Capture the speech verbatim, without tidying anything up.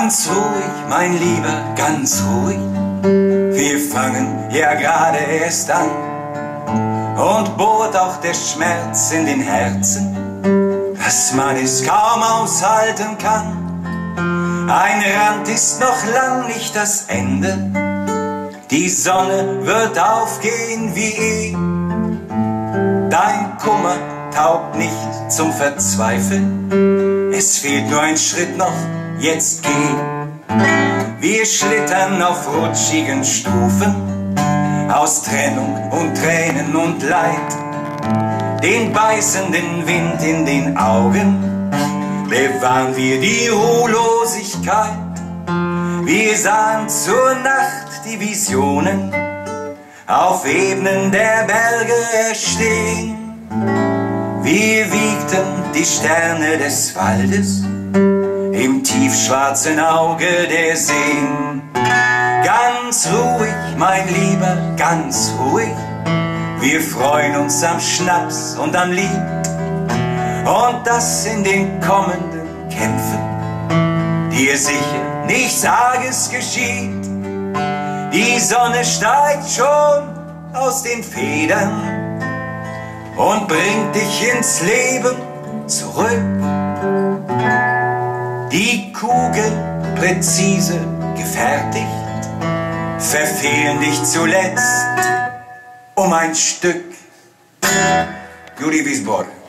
Ganz ruhig, mein Lieber, ganz ruhig. Wir fangen ja gerade erst an. Und bohrt auch der Schmerz in den Herzen, dass man es kaum aushalten kann. Ein Rand ist noch lang nicht das Ende. Die Sonne wird aufgehen wie eh. Dein Kummer taugt nicht zum Verzweifeln. Es fehlt nur ein Schritt noch, jetzt geh. Wir schlittern auf rutschigen Stufen, aus Trennung und Tränen und Leid. Den beißenden Wind in den Augen bewahren wir die Ruhelosigkeit. Wir sahen zur Nacht die Visionen auf Ebenen der Berge erstehen. Wir wiegten die Sterne des Waldes im tiefschwarzen Auge der Seen. Ganz ruhig, mein Lieber, ganz ruhig. Wir freuen uns am Schnaps und am Lied und das in den kommenden Kämpfen dir sicher nichts Arges geschieht. Die Sonne steigt schon aus den Federn und bringt dich ins Leben zurück. Die Kugel präzise gefertigt verfehlen dich zuletzt um ein Stück. Juri Wiesborg.